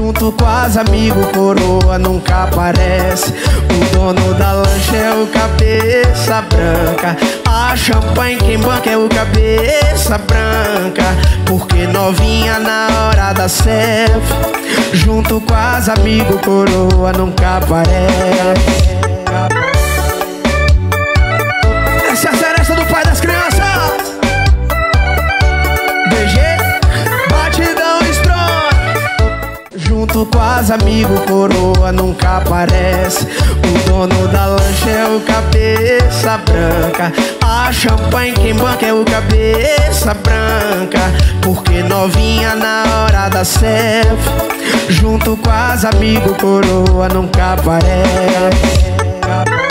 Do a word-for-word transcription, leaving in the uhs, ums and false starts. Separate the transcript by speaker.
Speaker 1: Junto com as amigos, coroa nunca aparece. O dono da lancha é o cabeça branca. A champanhe quem banca é o cabeça branca. Porque novinha na hora da selfie, junto com as amigos, coroa nunca aparece. Essa é a seresta do pai das crianças. D G, batidão strong. Junto com as amigos, coroa nunca aparece. O dono da lancha é o cabeça branca. A champanhe quem banca é o cabeça branca. Porque novinha na hora da selfie, junto com as amigos, coroa nunca aparece.